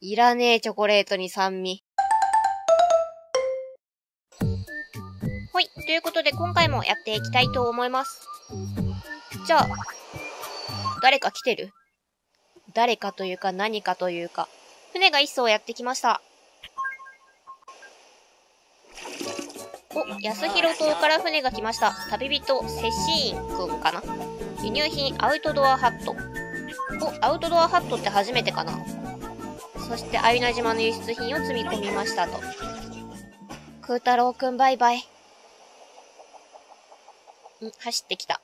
いらねえチョコレートに酸味。ほい。ということで今回もやっていきたいと思います。じゃあ、誰か来てる？誰かというか何かというか、船が一艘やってきました。お、安広島から船が来ました。旅人、セシーンくんかな？輸入品、アウトドアハット。お、アウトドアハットって初めてかな？そして、アユナ島の輸出品を積み込みましたと。空太郎くんバイバイ。走ってきた。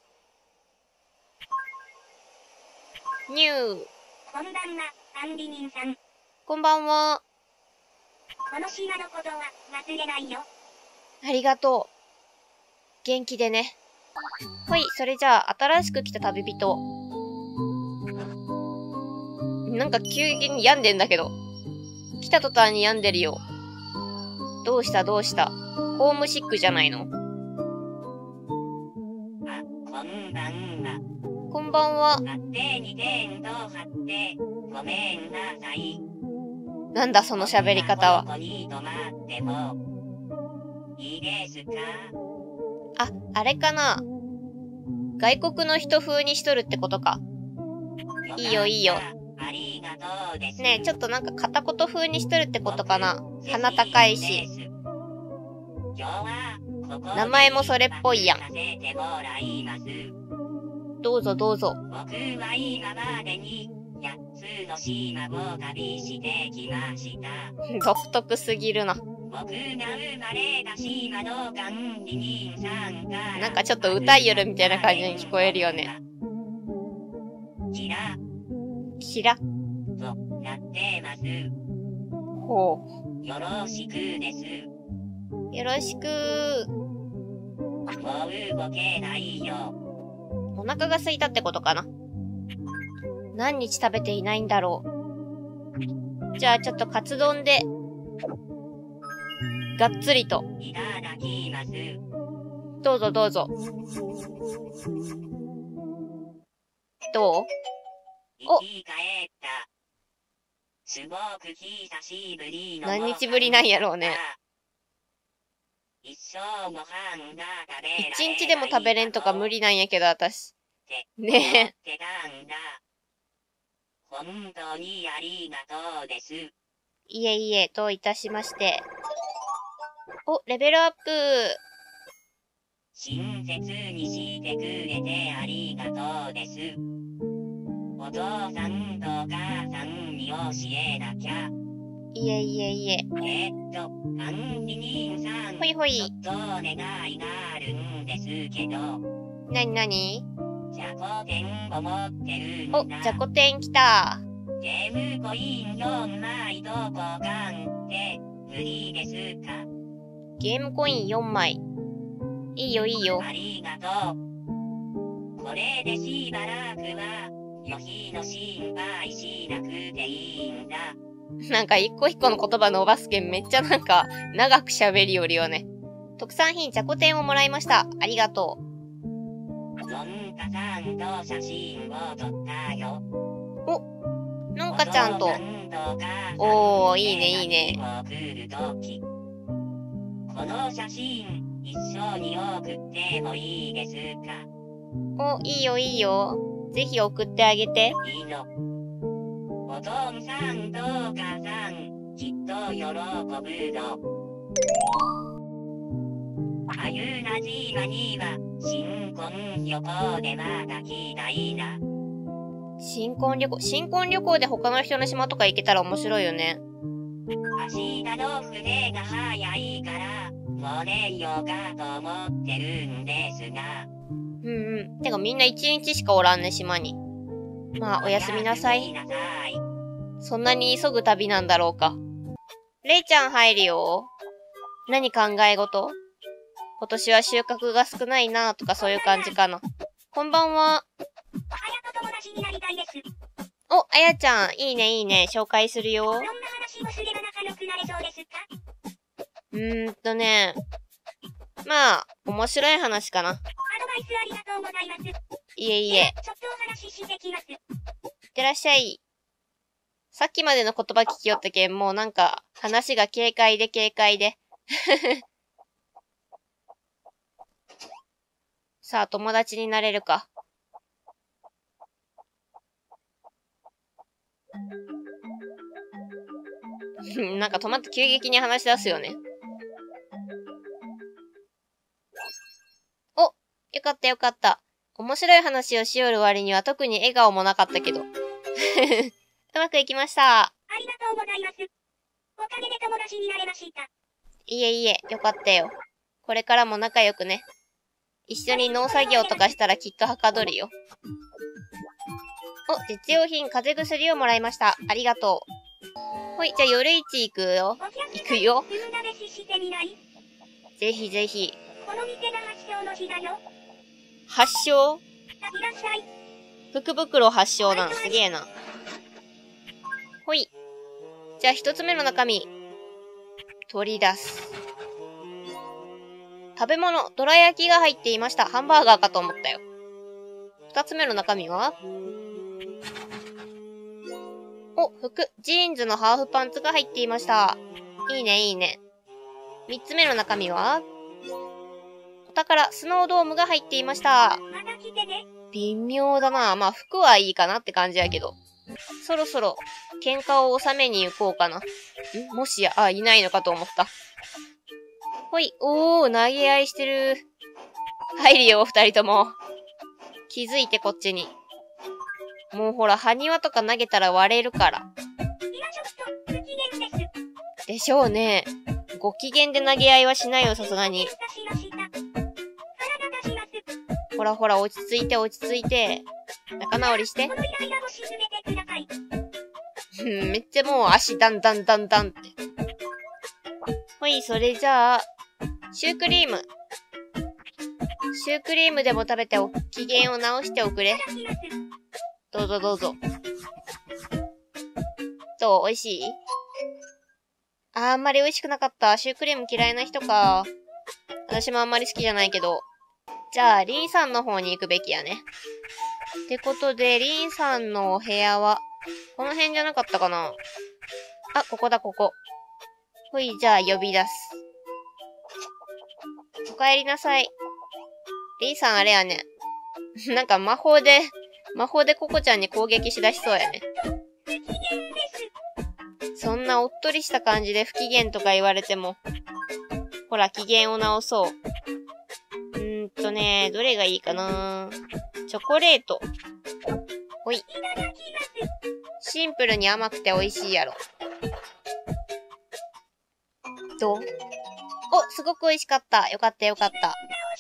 ニュー。 こんばんは、管理人さん。 こんばんは。 この島のことは忘れないよ。 ありがとう。元気でね。ほい、それじゃあ、新しく来た旅人。なんか急に病んでんだけど。来た途端に病んでるよ。どうしたどうした？ホームシックじゃないの？ あ、こんばんは。 こんばんは。 勝手にテント張ってごめんなさい。 なんだその喋り方は。 ここに泊まってもいいですか？ あ、あれかな。外国の人風にしとるってことか。いいよいいよ。 ありがとうです。 ねえ、ちょっとなんか片言風にしとるってことかな。鼻高いし。名前もそれっぽいやん。どうぞどうぞ。 僕は今までに8つの島を旅してきました。 独特すぎるな。 僕が生まれた島の管理人さんからなんかちょっと歌いよるみたいな感じに聞こえるよね。 キラキラとなってます。 ほよろしくです。 う。よろしく。 もう動けないよ。 お腹が空いたってことかな。何日食べていないんだろう。じゃあちょっとカツ丼で、がっつりと。 いただきます。 どうぞどうぞ。どう？お、 生き返った。すごく久しぶりの何日ぶりなんやろうね。 一生ご飯が食べられない。 一日でも食べれんとか無理なんやけど、私。ねえ。 本当にありがとうです。 いえいえ、どういたしまして。お、レベルアップ。 親切にしてくれてありがとうです。お父さんとお母さんに教えなきゃ。 いえいえいえ。 管理人さん。 ほいほい。 ちょっとお願いがあるんですけど。 なになに？ じゃこ天を持ってるんだ。 お、じゃこ天来た。 ゲームコイン4枚と交換って無理ですか？ ゲームコイン4枚。いいよいいよ。 ありがとう。これでしばらくは旅費の心配しなくていいんだ。 なんか一個一個の言葉伸ばすけんめっちゃなんか長く喋りよるよね。特産品じゃこ天をもらいました。ありがとう。 のんかさんと写真を撮ったよ。 お、のんかちゃんと。おー、いいねいいね。 この写真一緒に送ってもいいですか？ お、いいよいいよ。ぜひ送ってあげて。 いいの。お父さんとお母さん、きっと喜ぶぞ。あゆな島には、新婚旅行でまた来たいな。 新婚旅行で他の人の島とか行けたら面白いよね。 明日の船が早いから、もう寝ようかと思ってるんですが。 てかみんな一日しかおらんね、島に。まあ、おやすみなさい。そんなに急ぐ旅なんだろうか。れいちゃん入るよ。何考え事？今年は収穫が少ないなとかそういう感じかな。こんばんは。お、あやちゃん、いいねいいね。紹介するよ。 どんな話をすれば仲良くなれそうですか？ まあ、面白い話かな。 アドバイスありがとうございます。 いえいえ。 ちょっとお話ししてきます。 いってらっしゃい。 さっきまでの言葉聞きよったけん、もうなんか、話が軽快で軽快で。さあ、友達になれるか。なんか止まって急激に話し出すよね。お、よかったよかった。面白い話をしよる割には特に笑顔もなかったけど。うまくいきました。 ありがとうございます。おかげで友達になれました。 いえいえ、よかったよ。これからも仲良くね。一緒に農作業とかしたらきっとはかどるよ。お、実用品、風邪薬をもらいました。ありがとう。ほい、じゃあ夜市行くよ。行くよ。ぜひぜひ。 この店が発祥の日だよ。 発祥？ いらっしゃい。 福袋発祥なん、すげえな。ほい。じゃあ一つ目の中身。取り出す。食べ物、どら焼きが入っていました。ハンバーガーかと思ったよ。二つ目の中身はお、服、ジーンズのハーフパンツが入っていました。いいね、いいね。三つ目の中身はお宝、スノードームが入っていました。 また来てね。 微妙だな。まあ、服はいいかなって感じやけど。そろそろ、喧嘩を収めに行こうかな。もしや、いないのかと思った。ほい、おー、投げ合いしてる。入るよ、二人とも。気づいてこっちに。もうほら、埴輪とか投げたら割れるから。 今ちょっと、不機嫌です。 でしょうね。ご機嫌で投げ合いはしないよ、さすがに。ほらほら、落ち着いて落ち着いて。仲直りして。めっちゃもう足ダンダンダンダンって。ほい、それじゃあ、シュークリーム。シュークリームでも食べて機嫌を直しておくれ。どうぞどうぞ。どう？美味しい？あんまり美味しくなかった。シュークリーム嫌いな人か。私もあんまり好きじゃないけど。じゃあ、リンさんの方に行くべきやね。ってことで、リンさんのお部屋は、この辺じゃなかったかな？あ、ここだ、ここ。ほい、じゃあ呼び出す。お帰りなさい。リンさんあれやね。なんか魔法でココちゃんに攻撃しだしそうやね。そんなおっとりした感じで不機嫌とか言われても。ほら、機嫌を直そう。どれがいいかな。チョコレート。ほい。シンプルに甘くて美味しいやろ。どう？お、すごく美味しかった。よかったよかった。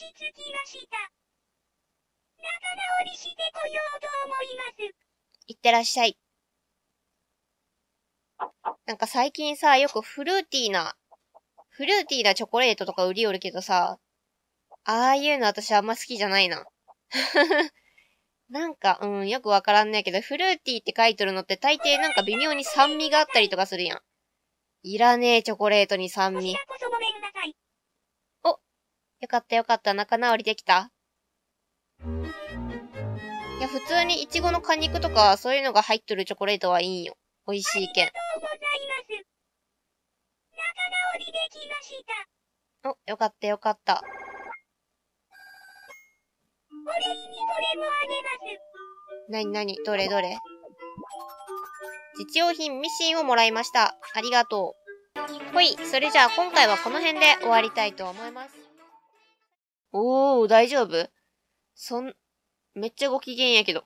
いってらっしゃい。なんか最近さ、よくフルーティーなチョコレートとか売りよるけどさ、ああいうの私あんま好きじゃないな。なんか、よくわからんねえけど、フルーティーって書いてるのって大抵なんか微妙に酸味があったりとかするやん。いらねえチョコレートに酸味。お、よかったよかった。仲直りできた？いや、普通にイチゴの果肉とかそういうのが入っとるチョコレートはいいんよ。美味しいけん。お、よかったよかった。なになに？どれどれ？実用品ミシンをもらいました。ありがとう。ほい、それじゃあ今回はこの辺で終わりたいと思います。おー、大丈夫？めっちゃご機嫌やけど。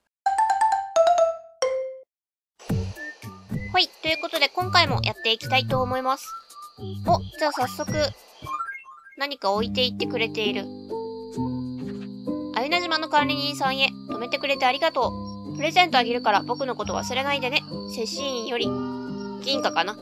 ほい、ということで今回もやっていきたいと思います。お、じゃあ早速、何か置いていってくれている。あゆな島の管理人さんへ、止めてくれてありがとう。プレゼントあげるから僕のこと忘れないでね。接心員より、銀貨かな。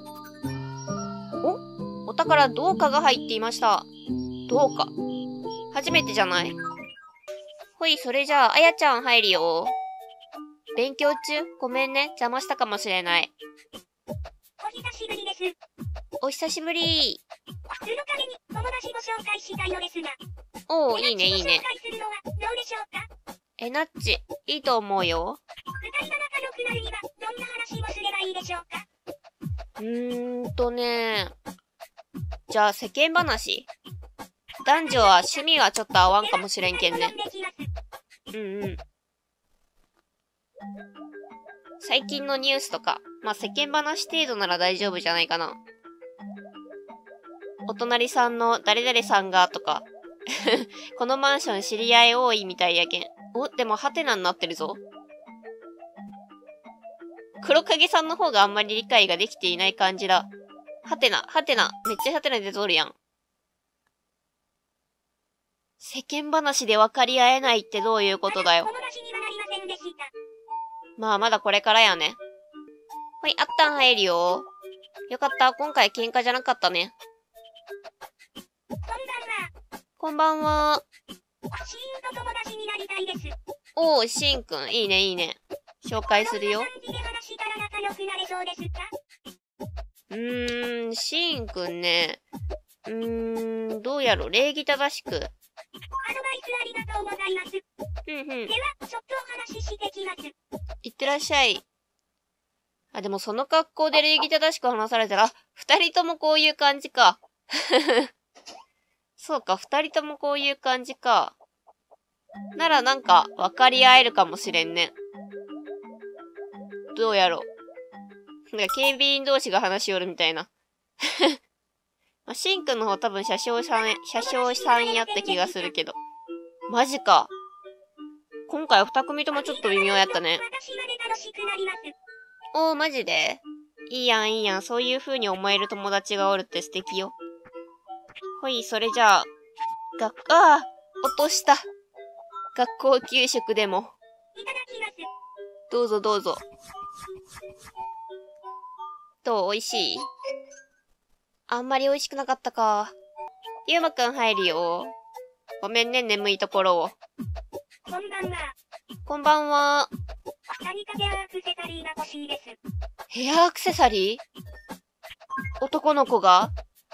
お宝銅貨が入っていました。銅貨。初めてじゃない？ほい、それじゃあ、あやちゃん入るよ。勉強中？ごめんね。邪魔したかもしれない。 お久しぶりです。 お久しぶり。 そのために友達ご紹介したいのですが。 おー、いいね、いいね。 紹介するのはどうでしょうか？ ナッチ、いいと思うよ。 二人が仲良くなるには、どんな話をすればいいでしょうか？ じゃあ世間話？男女は趣味はちょっと合わんかもしれんけんね。最近のニュースとか、まあ世間話程度なら大丈夫じゃないかな。お隣さんの誰々さんがとか、このマンション知り合い多いみたいやけん。でもハテナになってるぞ。黒影さんの方があんまり理解ができていない感じだ。ハテナ、めっちゃハテナ出とるやん。世間話で分かり合えないってどういうことだよ。まあまだこれからやね。ほい、あったん入るよ。よかった、今回喧嘩じゃなかったね。こんばんは。おー、シンくん、いいねいいね。紹介するよ。シンくんね。どうやろ、礼儀正しく。アドバイスありがとうございます。では、ちょっとお話ししてきます。いってらっしゃい。あ、でもその格好で礼儀正しく話されたら、二人ともこういう感じか。そうか、二人ともこういう感じか。ならなんか、分かり合えるかもしれんね。どうやろう。なんか警備員同士が話しよるみたいな。まあ、シンくんの方多分車掌さんやった気がするけど。マジか。今回二組ともちょっと微妙やったね。おー、マジで？いいやんいいやん。そういう風に思える友達がおるって素敵よ。ほい、それじゃあ、落とした。学校給食でも。どうぞどうぞ。どう？美味しい？あんまり美味しくなかったか。ゆうまくん入るよ。ごめんね、眠いところを。こんばんは。こんばんは。何かヘアアクセサリーが欲しいです。ヘアアクセサリー？男の子が？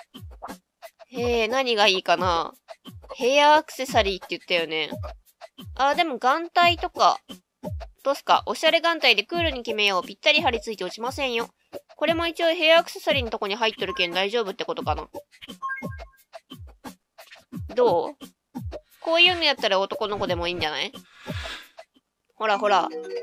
何がいいかな。ヘアアクセサリーって言ったよね。でも眼帯とか。どうすか？おしゃれ眼帯でクールに決めよう。ぴったり貼り付いて落ちませんよ。これも一応ヘアアクセサリーのとこに入っとるけん大丈夫ってことかな。どう？こういうのやったら男の子でもいいんじゃない？ほらほら。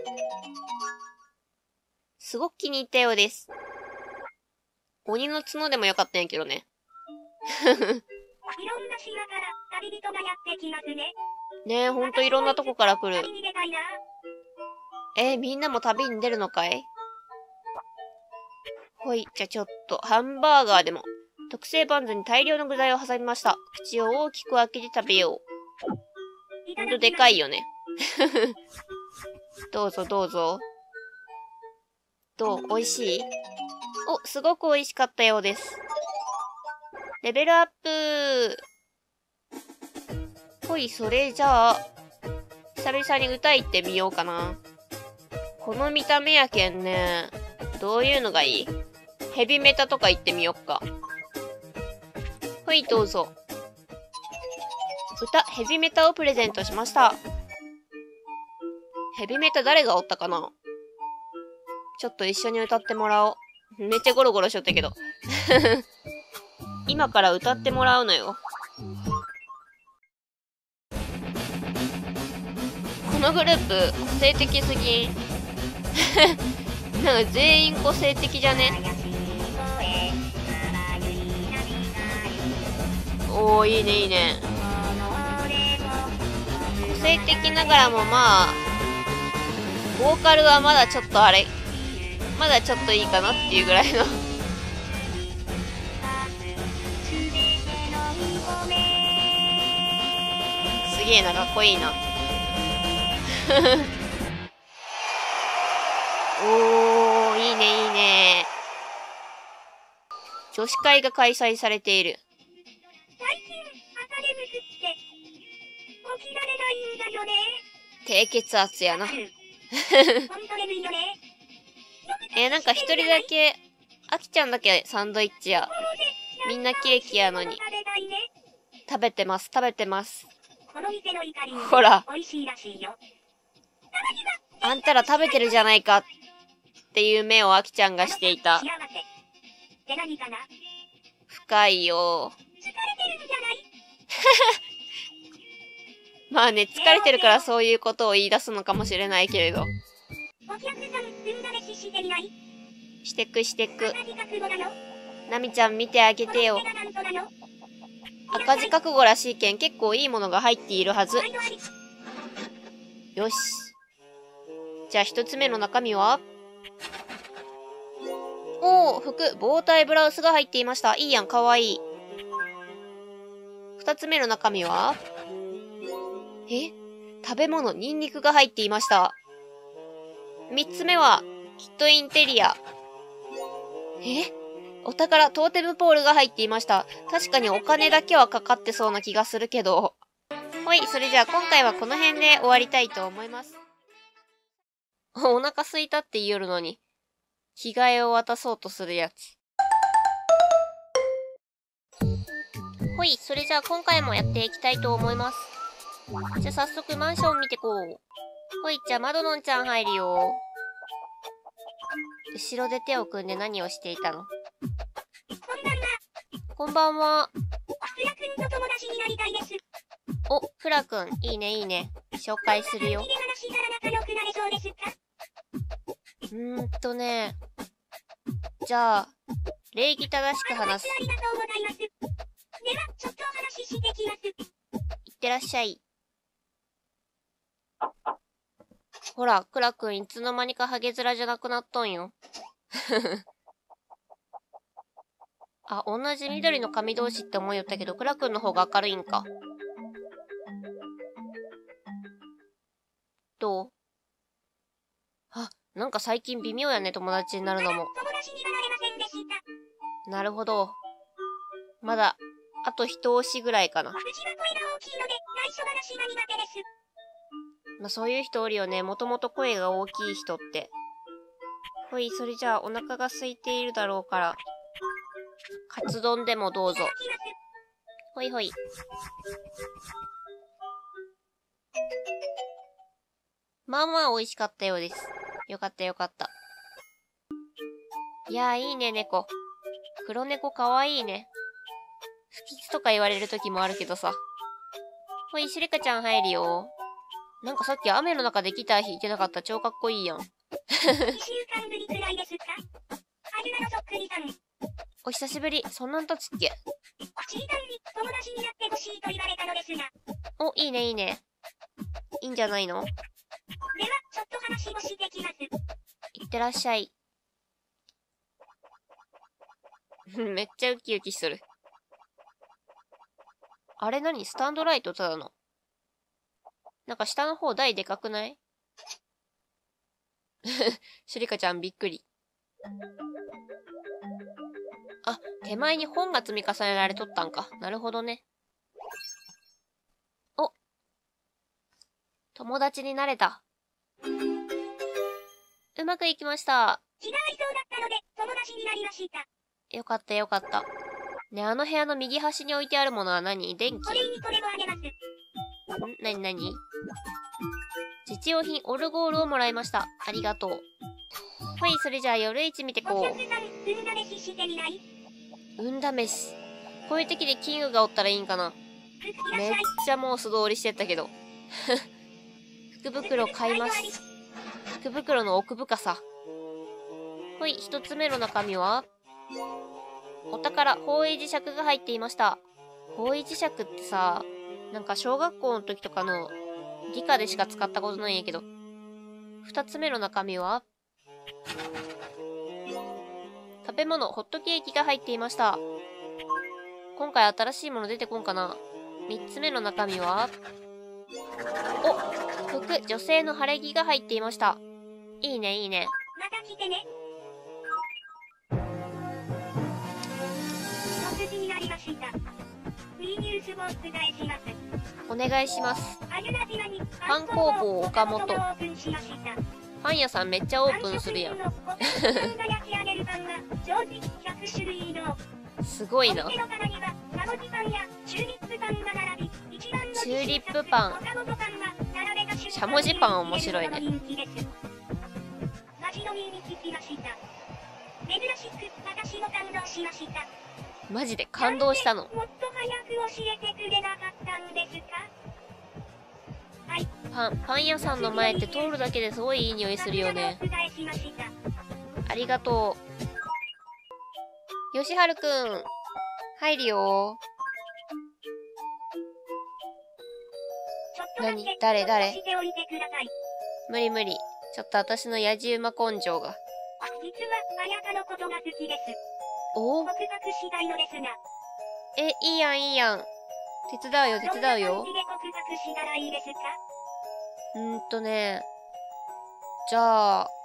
すごく気に入ったようです。鬼の角でもよかったんやけどね。いろんな島から旅人がやってきますね。ねえ、ほんといろんなとこから来る。みんなも旅に出るのかい？ほい、じゃあちょっと、ハンバーガーでも。特製バンズに大量の具材を挟みました。口を大きく開けて食べよう。ほんとでかいよね。どうぞどうぞ。どう？美味しい？お、すごく美味しかったようです。レベルアップ。ほい、それじゃあ、久々に歌いってみようかな。この見た目やけんね。どういうのがいい？ヘビメタとか言ってみよっか。ほい、どうぞ。ヘビメタをプレゼントしました。ヘビメタ誰がおったかな？ちょっと一緒に歌ってもらおう。めっちゃゴロゴロしよったけど。今から歌ってもらうのよ。このグループ、個性的すぎん。なんか全員個性的じゃね？おー、いいねいいね。個性的ながらもまあ、ボーカルはまだちょっとまだちょっといいかなっていうぐらいの。すげえな、かっこいいな。おー、いいねいいね。女子会が開催されている。最近、朝眠くって、起きられないんだよね。低血圧やな。なんか一人だけ、あきちゃんだけサンドイッチや。みんなケーキやのに。食べてます、食べてます。ほら。あんたら食べてるじゃないかっていう目をあきちゃんがしていた。 って何かな？ 深いよ。 疲れてるんじゃない？ まあね、疲れてるからそういうことを言い出すのかもしれないけれど。 お客さん、運試ししてみない？ してくしてく。 赤字覚悟なの？ ナミちゃん見てあげてよ。 なんとなの？ 赤字覚悟らしいけん結構いいものが入っているはず。よし。じゃあ一つ目の中身は？おー、服、防体ブラウスが入っていました。いいやん、かわいい。二つ目の中身は？食べ物、ニンニクが入っていました。三つ目は、キットインテリア。お宝、トーテムポールが入っていました。確かにお金だけはかかってそうな気がするけど。ほい、それじゃあ今回はこの辺で終わりたいと思います。お腹空いたって言いよるのに、着替えを渡そうとするやつ。ほい、それじゃあ今回もやっていきたいと思います。じゃあ早速マンション見てこう。ほい、じゃあマドノンちゃん入るよ。後ろで手を組んで何をしていたの？こんばんは。 フラ君と友達になりたいです。 お、フラ君、いいねいいね。紹介するよ。じゃあ、礼儀正しく話す。 ありがとうございます。では、ちょっとお話ししてきます。 いってらっしゃい。ほら、クラ君いつの間にかハゲ面じゃなくなっとんよ。あ、同じ緑の髪同士って思いよったけど、クラ君の方が明るいんか。どう？あ、なんか最近微妙やね、友達になるのも。 友達にはなれませんでした。 なるほど。まだ、あと一押しぐらいかな。 うちは声が大きいので、内緒話が苦手です。 まあそういう人おるよね。もともと声が大きい人って。ほい、それじゃあお腹が空いているだろうから、カツ丼でもどうぞ。ほいほい。まあまあ美味しかったようです。よかったよかった。いやーいいね猫。黒猫かわいいね。不吉とか言われる時もあるけどさ。ほい、シリカちゃん入るよ。なんかさっき雨の中でギター弾いてなかった。超かっこいいやん。 2週間ぶりくらいですか？春菜のそっくりさん。 お久しぶり。そんなんたつっけ？ ちーたんに友達になってほしいと言われたのですが。 お、いいねいいね。いいんじゃないの？ では、ちょっと話をしてきます。 いってらっしゃい。めっちゃウキウキする。あれ何？スタンドライトただの。なんか下の方台でかくない？シュリカちゃんびっくり。あ、手前に本が積み重ねられとったんか。なるほどね。お、友達になれた。うまくいきました。 気が合いそうだったので、友達になりました。 よかったよかった。ね、あの部屋の右端に置いてあるものは何？電気？ お礼にこれもあげます。 なになに？実用品オルゴールをもらいました。ありがとう。はい、それじゃあ夜市見てこう。 お客さん、運試ししてみない？ 運試し。こういう時でキングがおったらいいんかな。めっちゃもう素通りしてったけど。福袋買います。福袋の奥深さ。ほい、一つ目の中身はお宝、方位磁石が入っていました。方位磁石ってさ、なんか小学校の時とかの理科でしか使ったことないんやけど。二つ目の中身は食べ物、ホットケーキが入っていました。今回新しいもの出てこんかな。三つ目の中身はお、服、女性の晴れ着が入っていました。いいねいいね。 また来てね。お寿司になりました。ニュースをお伝えします。 お願いします。 パン工房岡本。 パン屋さんめっちゃオープンするやん。すごいな。チューリップパン。しゃもじパン面白いね。 珍しく私も感動ししました。 マジで感動したの。 もっと早く教えてくれなかったんですか？はい。 パン屋さんの前って通るだけですごいいい匂いするよね。ありがとう。よしはるくん、入るよ。誰無理無理。ちょっと私のやじ馬根性が。 実は、あやかのことが好きです。 お？ 告白したいのですが。 いいやんいいやん。手伝うよ手伝うよ。 どんな感じで告白したらいいですか？ じゃあ、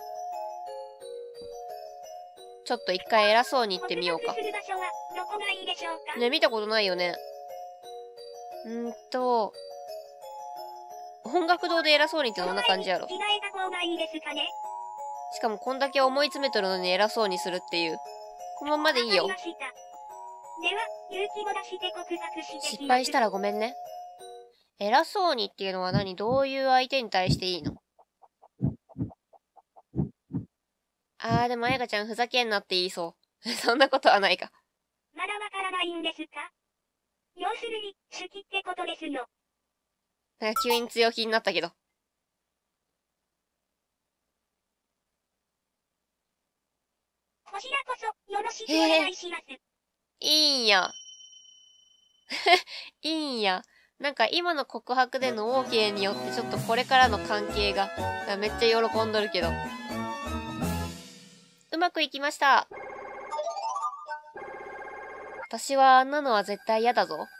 ちょっと一回偉そうに言ってみようか。ね、見たことないよね。音楽堂で偉そうにってどんな感じやろ。しかもこんだけ思い詰めとるのに偉そうにするっていう。このままでいいよ。失敗したらごめんね。偉そうにっていうのはどういう相手に対していいの？でもあやかちゃんふざけんなって言いそう。そんなことはないか。 まだわからないんですか？要するに、好きってことですの。 なんか急に強気になったけど。 こちらこそ、よろしくお願いします。 いいんや。いいんや。なんか今の告白での OK によってちょっとこれからの関係がめっちゃ喜んどるけど。うまくいきました。私はあんなのは絶対嫌だぞ。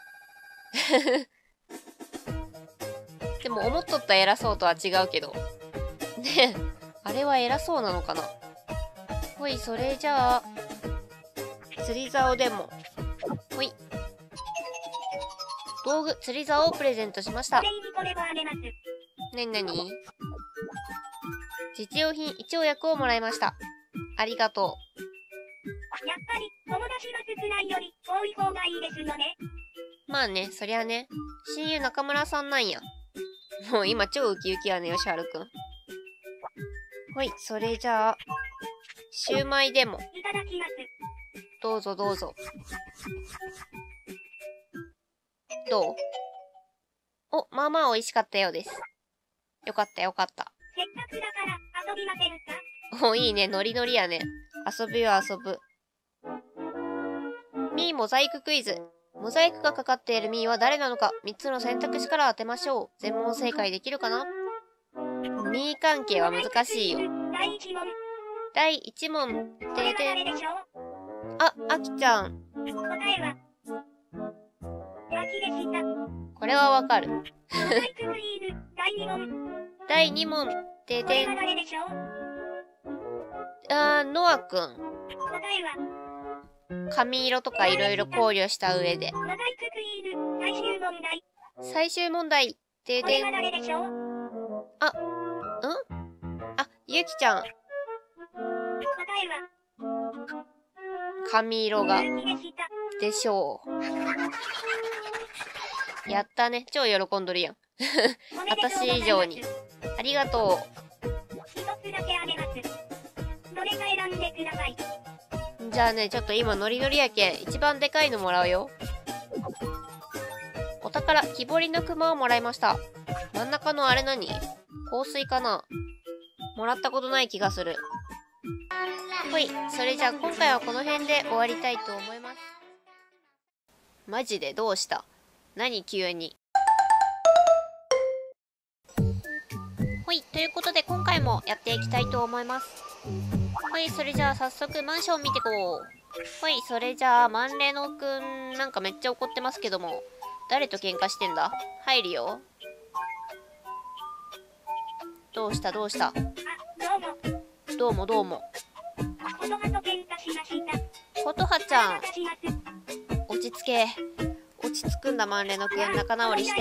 でも思っとった偉そうとは違うけど。ねえ、あれは偉そうなのかな？ほい、それじゃあ、釣り竿でも。ほい。道具、釣り竿をプレゼントしました。なになに？実用品一応薬をもらいました。ありがとう。 やっぱり、友達が少ないより多い方がいいですよね。 まあね、そりゃね。親友中村さんなんや。もう今超ウキウキやね、よしはるくん。ほい、それじゃあ、シューマイでも。 いただきます。 どうぞどうぞ。どう？まあまあ美味しかったようです。よかったよかった。 せっかくだから遊びませんか？ いいね、ノリノリやね。遊ぶよ遊ぶ。ミーモザイククイズ。モザイクがかかっているミーは誰なのか、3つの選択肢から当てましょう。全問正解できるかな？ミー関係は難しいよ。第1問。でで。あきちゃん。これはわかる。第2問。でで。ノアくん。髪色とかいろいろ考慮した上で。最終問題。ででん。ゆきちゃん。髪色が、でしょう。やったね。超喜んどるやん。私以上に。ありがとう。じゃあね、ちょっと今ノリノリやけん、一番でかいのもらうよ。お宝、木彫りの熊をもらいました。真ん中のあれ何？香水かな？もらったことない気がする。ほい、それじゃあ今回はこの辺で終わりたいと思います。マジでどうした？何急に。ほい、ということで今回もやっていきたいと思います。ほい、それじゃあ早速マンション見てこう。ほい、それじゃあマンレノくんなんかめっちゃ怒ってますけども、誰と喧嘩してんだ？入るよ。どうしたどうした？どうもどうも。ことはちゃん。落ち着け。落ち着くんだマンレノくん、仲直りして。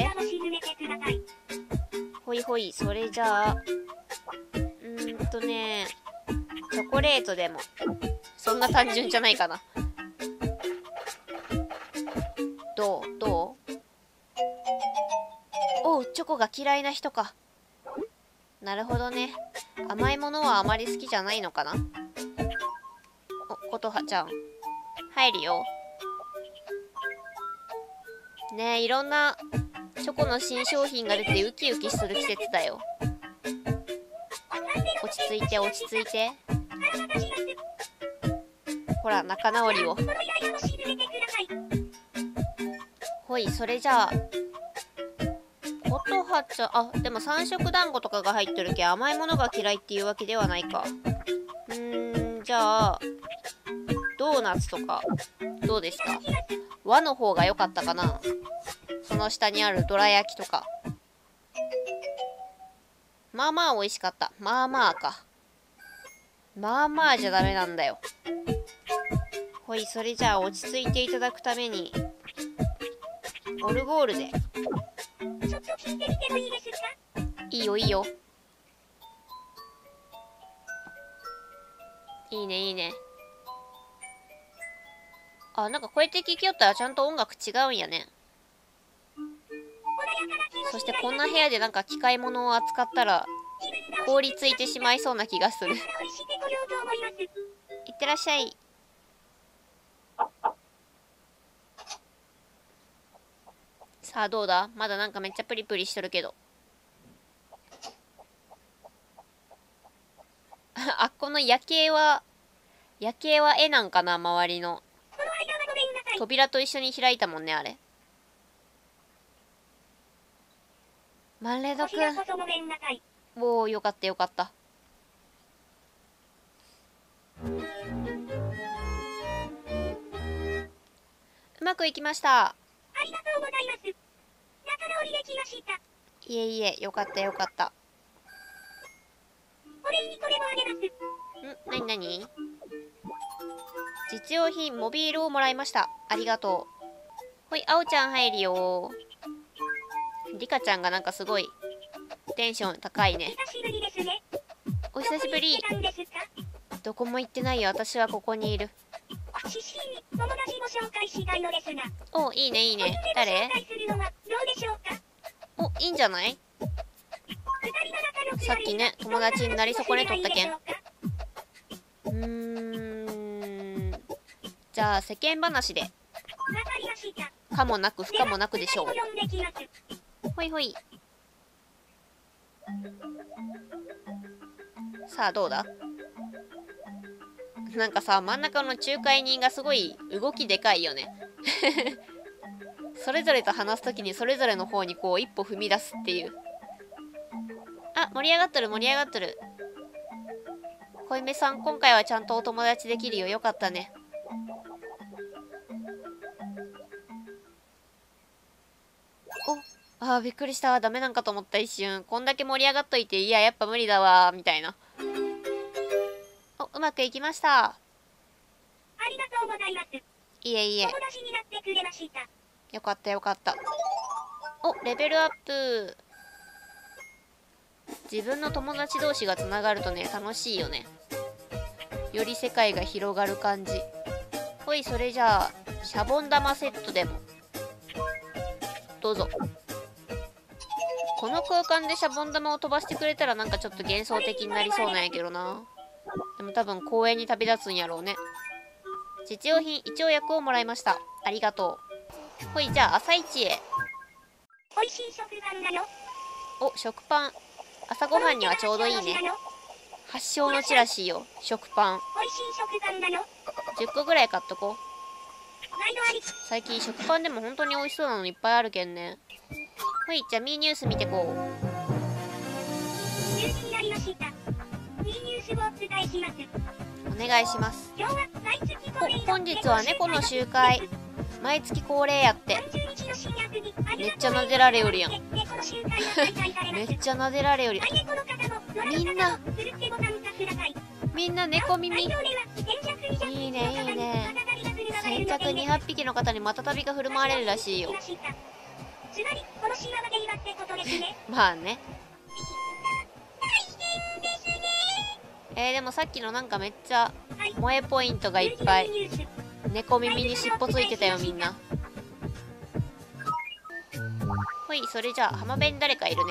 ほいほい、それじゃあ。チョコレートでも。そんな単純じゃないかな。どう？おう、チョコが嫌いな人か。なるほどね。甘いものはあまり好きじゃないのかな。ことはちゃん。 入るよ。ねえ、いろんなチョコの新商品が出てウキウキする季節だよ。落ち着いて落ち着いて。ほら、仲直りを。ほい、それじゃあことはちゃん、あ、でも三色団子とかが入ってるけ甘いものが嫌いっていうわけではないか。じゃあドーナツとかどうですか？和の方が良かったかな。その下にあるどら焼きとか。まあまあ美味しかった。まあまあか。まあまあじゃダメなんだよ。ほい、それじゃあ落ち着いていただくためにオルゴールで。いいよいいよ。いいねいいね。あ、なんかこうやって聞きよったらちゃんと音楽違うんやね。そしてこんな部屋でなんか機械物を扱ったら凍りついてしまいそうな気がする。いってらっしゃい。さあどうだ？まだなんかめっちゃプリプリしとるけど。あっこの夜景は絵なんかな？周りの扉と一緒に開いたもんね、あれ。マンレードくん。おお、よかったよかった。うまくいきました。 ありがとうございます。仲直りできました。 いえいえ、よかったよかった。 お礼にこれもあげます。 なになに？実用品モビールをもらいました。ありがとう。ほい、あおちゃん入るよ。リカちゃんがなんかすごいテンション高いね。 久しぶりですね。 お久しぶり。どこも行ってないよ。私はここにいる。 シシに友達を紹介したいのですが。 お、いいねいいね。誰？お、いいんじゃない？さっきね、友達になり損ねとったけん。じゃあ世間話で。かもなく不可もなくでしょう。ほいほい。さあどうだ？なんかさ、真ん中の仲介人がすごい動きでかいよね。それぞれと話すときにそれぞれの方にこう一歩踏み出すっていう。あ、盛り上がっとる盛り上がっとる。小梅さん、今回はちゃんとお友達できるよ。よかったね。お、びっくりした。ダメなんかと思った一瞬。こんだけ盛り上がっといて、いや、やっぱ無理だわ、みたいな。お、うまくいきました。 ありがとうございます。 いえいえ。 友達になってくれました。 よかったよかった。お、レベルアップ。自分の友達同士がつながるとね、楽しいよね。より世界が広がる感じ。ほい、それじゃあシャボン玉セットでもどうぞ。この空間でシャボン玉を飛ばしてくれたらなんかちょっと幻想的になりそうなんやけどな。でも多分公園に旅立つんやろうね。実用品胃腸薬をもらいました。ありがとう。ほい、じゃあ朝市へ。 おいしい食パンだよ。 お、食パン。朝ごはんにはちょうどいいね。発祥の地らしいよ、食パン。 おいしい食パンだよ。 10個ぐらい買っとこう。最近食パンでも本当に美味しそうなのいっぱいあるけんね。ほい、じゃあミーニュース見てこう。 10時になりました。ミーニュースをお伝えします。 お願いします。 今日は毎月恒例の本日は猫の集会。毎月恒例やって。めっちゃ撫でられよるやん。めっちゃ撫でられよる。みんな猫耳。いいねいいね。先着200匹の方にまたたびが振る舞われるらしいよ。まあね。でもさっきのなんかめっちゃ萌えポイントがいっぱい。猫耳に尻尾ついてたよみんな。ほい、それじゃあ浜辺に誰かいるね。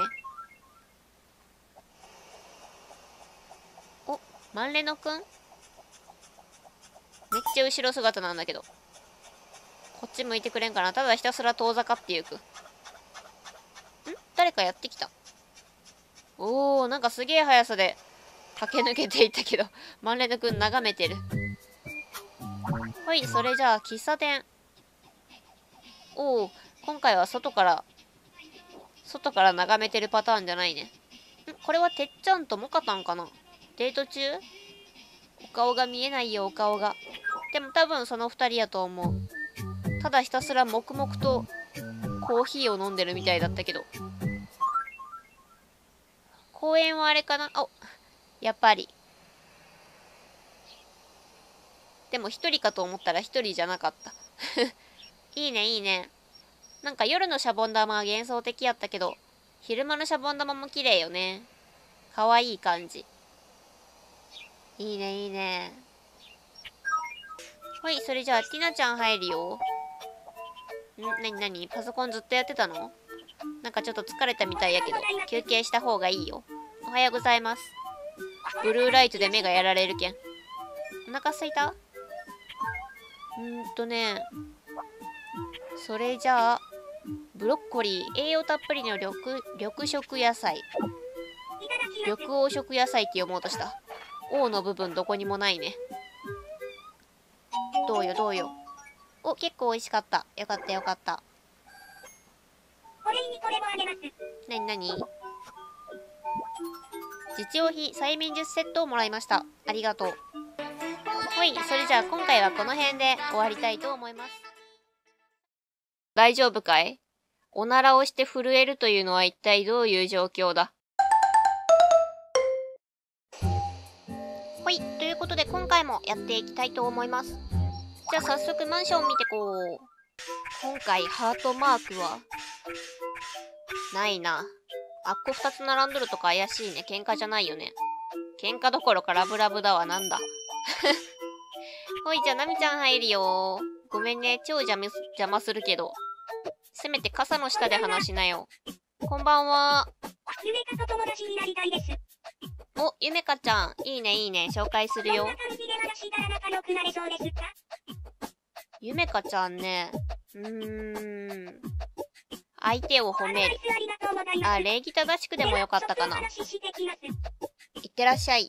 お、マンレノくん？ めっちゃ後ろ姿なんだけど。こっち向いてくれんかな。ただひたすら遠ざかってゆく。誰かやってきた。おー、なんかすげえ速さで駆け抜けていったけど、マンレヌくん眺めてる。はい、それじゃあ、喫茶店。おー、今回は外から眺めてるパターンじゃないね。これはてっちゃんとモカタンかな。デート中？お顔が見えないよ、お顔が。でも多分その二人やと思う。ただひたすら黙々とコーヒーを飲んでるみたいだったけど。公園はあれかな。お、やっぱり。でも一人かと思ったら一人じゃなかった。いいね、いいね。なんか夜のシャボン玉は幻想的やったけど、昼間のシャボン玉も綺麗よね。かわいい感じ。いいね、いいね。はい、それじゃあ、ティナちゃん入るよ。なにパソコンずっとやってたの？なんかちょっと疲れたみたいやけど、休憩した方がいいよ。おはようございます。ブルーライトで目がやられるけん。お腹すいた？それじゃあ、ブロッコリー、栄養たっぷりの緑色野菜。緑黄色野菜って読もうとした。王の部分どこにもないね。どうよどうよ。お、結構美味しかった。よかったよかった。なになに？実用品、催眠術セットをもらいました。ありがとう。ほい、それじゃあ今回はこの辺で終わりたいと思います。大丈夫かい？おならをして震えるというのは一体どういう状況だ？ほい、ということで今回もやっていきたいと思います。じゃあ早速マンション見てこう。今回ハートマークはないな。あっこ2つ並んどるとか怪しいね。喧嘩じゃないよね。喧嘩どころかラブラブだわ。なんだ。ほい、じゃあナミちゃん入るよ。ごめんね。超邪魔するけど。せめて傘の下で話しなよ。こんばんは。 ゆめかと友達になりたいです。 お、ゆめかちゃん。いいねいいね。紹介するよ。ゆめかちゃんね。相手を褒める。あ、礼儀正しくでもよかったかな。いってらっしゃい。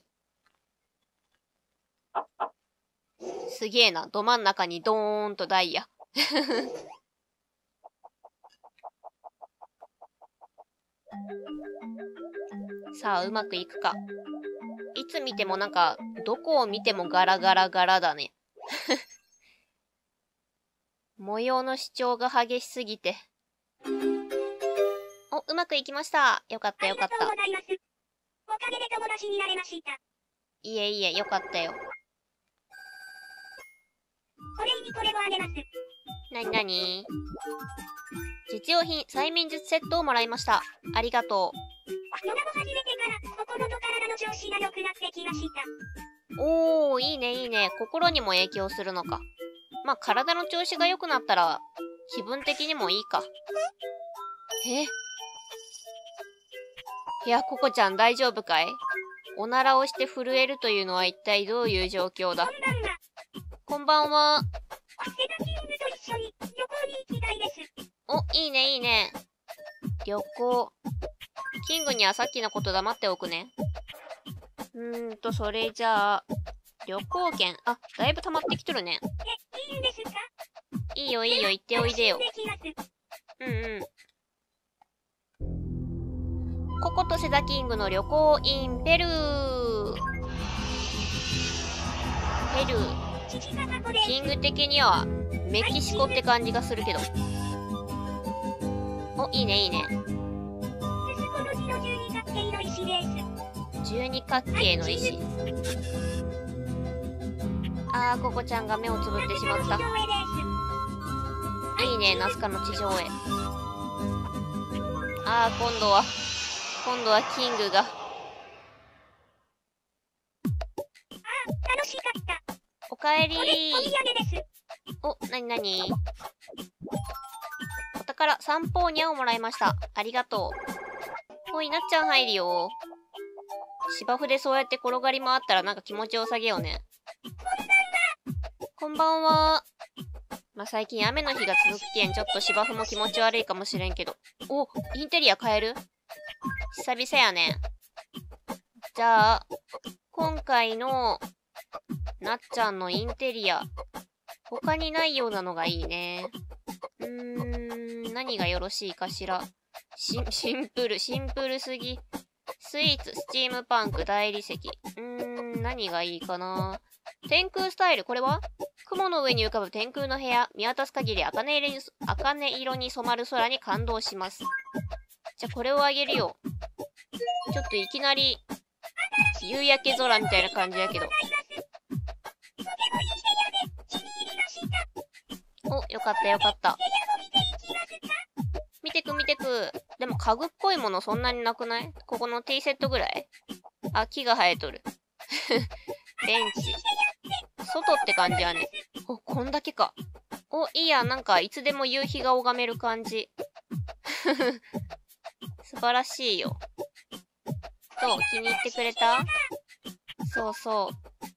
すげえな。ど真ん中にドーンとダイヤ。さあ、うまくいくか。いつ見てもなんか、どこを見てもガラガラガラだね。模様の主張が激しすぎて。お、うまくいきました。よかったよかった。 おかげで友達になれました。 いえいえ、よかったよ。 お礼にこれをあげます。 なになに？実用品、催眠術セットをもらいました。ありがとう。 ヨガを始めてから心と体の調子が良くなってきました。 おー、いいねいいね。心にも影響するのか。まあ、体の調子が良くなったら、気分的にもいいか。いや、ココちゃん大丈夫かい？おならをして震えるというのは一体どういう状況だ？こんばんは。 セダキングと一緒に旅行に行きたいです。 お、いいねいいね。旅行。キングにはさっきのこと黙っておくね。それじゃあ、旅行券。あ、だいぶ溜まってきとるね。 いいんですか？ いいよいいよ、行っておいでよ。ココとセザキングの旅行 in ペルー。ペルー。キング的にはメキシコって感じがするけど。お、いいねいいね。12角形の石。あー、ココちゃんが目をつぶってしまった。いいね、ナスカの地上絵。あー、今度はキングが。 楽しかった。 おかえりー。 お、 なになに？お宝、三宝ニャをもらいました。ありがとう。ほい、なっちゃん入るよ。芝生でそうやって転がり回ったらなんか気持ちよさげよね。 こんばんは。まあ、最近雨の日が続くけん、ちょっと芝生も気持ち悪いかもしれんけど。お、インテリア変える？久々やね。じゃあ、今回の、なっちゃんのインテリア。他にないようなのがいいね。何がよろしいかしら。シンプルすぎ。スイーツ、スチームパンク、大理石。何がいいかな。天空スタイル、これは雲の上に浮かぶ天空の部屋。見渡す限り茜色に染まる空に感動します。じゃあこれをあげるよ。ちょっといきなり、夕焼け空みたいな感じだけど。お、よかったよかった。見てく。でも家具っぽいものそんなになくない？ここのティーセットぐらい？あ、木が生えとる。ベンチ。外って感じやね。お、こんだけか。お、いいや、なんかいつでも夕日が拝める感じ。素晴らしいよ。どう？気に入ってくれた？そうそう。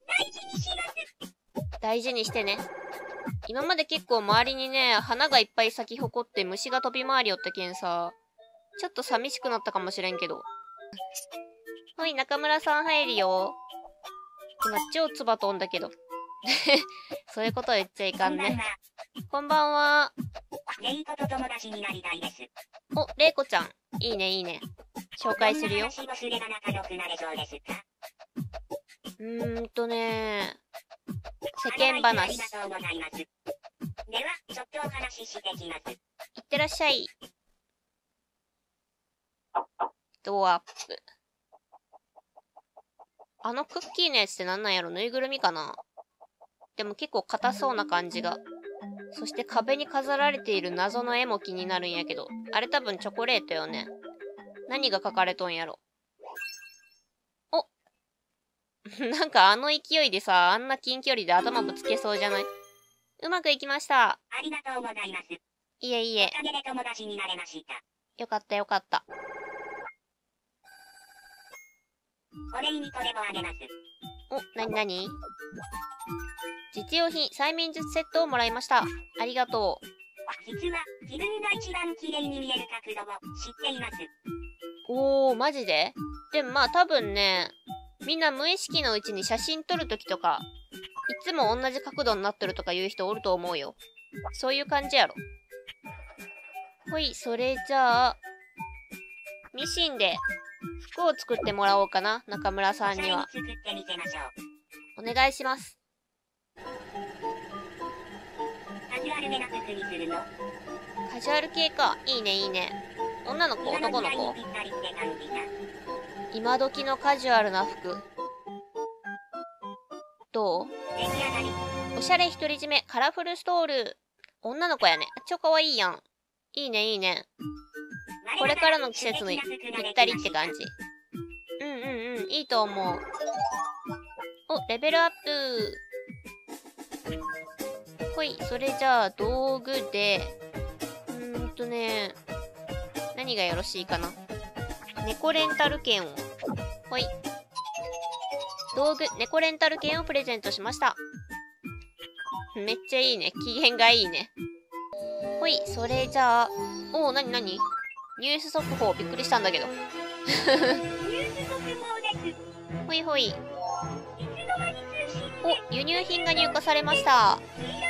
大事にしてね。今まで結構周りにね、花がいっぱい咲き誇って虫が飛び回りよったけんさ、ちょっと寂しくなったかもしれんけど。ほい、中村さん入るよ。今超ツバ飛んだけど。そういうこと言っちゃいかんね。こんばんは。 レイコと友達になりたいです。 お、レイコちゃん。いいねいいね。紹介するよ。 どんな話をすれば仲良くなれそうですか？ 世間話。 ありがとうございます。では、ちょっとお話ししてきます。 いってらっしゃい。ドアップ。あのクッキーのやつってなんなんやろ？ぬいぐるみかな？でも結構硬そうな感じが。そして壁に飾られている謎の絵も気になるんやけど。あれ多分チョコレートよね。何が書かれとんやろ。おなんかあの勢いでさ、あんな近距離で頭ぶつけそうじゃない？うまくいきました。 ありがとうございます。 いえいえ。 おかげで友達になれました。 よかったよかった。 お礼にこれをあげます。 お、なに実用品、催眠術セットをもらいました。ありがとう。 実は、自分が一番綺麗に見える角度を知っています。 おー、マジで？でもまあ多分ね、みんな無意識のうちに写真撮るときとか、いつも同じ角度になってるとか言う人おると思うよ。そういう感じやろ。ほい、それじゃあ、ミシンで服を作ってもらおうかな、中村さんには。 作ってみせましょう。 お願いします。 カジュアルめな服にするの？ カジュアル系か。いいねいいね。女の子？男の子？今時のカジュアルな服。どう？おしゃれ独り占め、カラフルストール。女の子やね。超かわいいやん。いいねいいね。これからの季節のぴったりって感じ。いいと思う。お、レベルアップ。ほい、それじゃあ道具で、何がよろしいかな。猫レンタル券を。ほい。道具、猫レンタル券をプレゼントしました。めっちゃいいね。機嫌がいいね。ほい、それじゃあ、おー、なにニュース速報。びっくりしたんだけど。ほいほい。お、輸入品が入荷されました。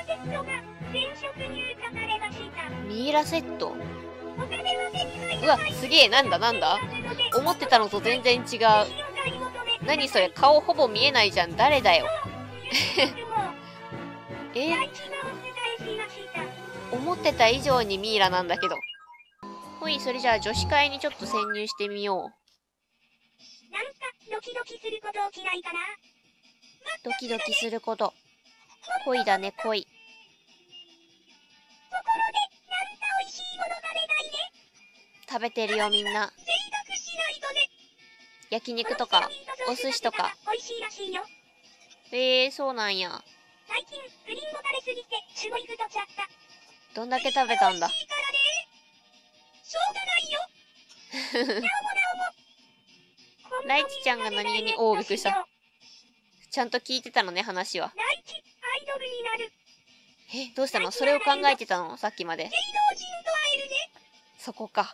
ミイラセット。うわ、すげえ、なんだ思ってたのと全然違う。何それ、顔ほぼ見えないじゃん。誰だよ。思ってた以上にミイラなんだけど。ほい、それじゃあ女子会にちょっと潜入してみよう。 なんか、ドキドキすること嫌いかな？ ドキドキすること。恋だね、恋。 ところで、なんか美味しいもの食べないで。 食べてるよ、みんな。 贅沢しないとね。 焼肉とか、お寿司とか。 美味しいらしいよ。 そうなんや。 最近、プリンも食べすぎて、すごい太っちゃった。 どんだけ食べたんだ。 美味しいからね。しょうがないよ。なおもなおも。 ライチちゃんが何気に、びっくりした。ちゃんと聞いてたのね、話は。 ライチ、アイドルになる。 どうしたの？それを考えてたの？さっきまで。 芸能人と会えるね。 そこか。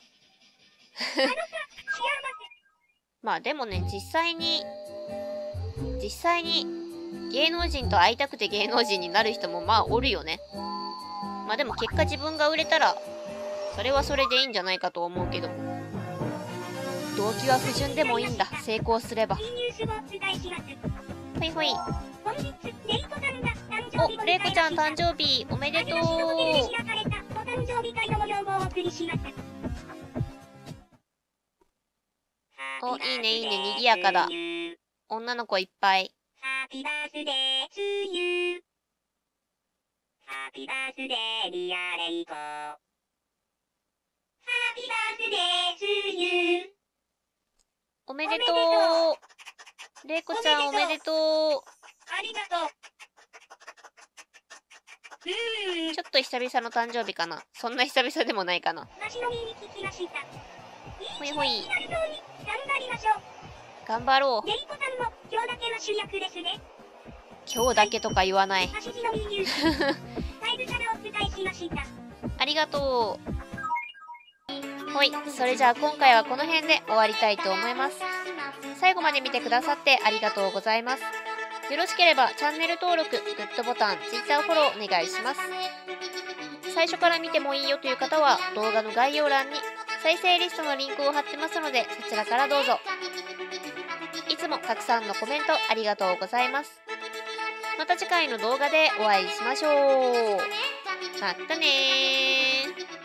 まあでもね、実際に芸能人と会いたくて芸能人になる人もまあおるよね。まあでも結果自分が売れたら、それはそれでいいんじゃないかと思うけど。動機は不純でもいいんだ。成功すれば。ほいほい。お、レイコちゃん誕生日おめでとう。お、いいねいいね、賑やかだ。女の子いっぱい。 ハッピーバースデーツーユー。ハッピーバースデーリアレイコ。ハッピーバースデーツーユー。 おめでとう。レイコちゃんおめでとう。 ありがとう。 ちょっと久々の誕生日かな。そんな久々でもないかな。ほいほい。頑張ろう。 レイコさんも今日だけは主役ですね。 今日だけとか言わない。ありがとう。ほい、それじゃあ今回はこの辺で終わりたいと思います。最後まで見てくださってありがとうございます。よろしければチャンネル登録、グッドボタン、Twitter フォローお願いします。最初から見てもいいよという方は動画の概要欄に再生リストのリンクを貼ってますので、そちらからどうぞ。いつもたくさんのコメントありがとうございます。また次回の動画でお会いしましょう。またねー。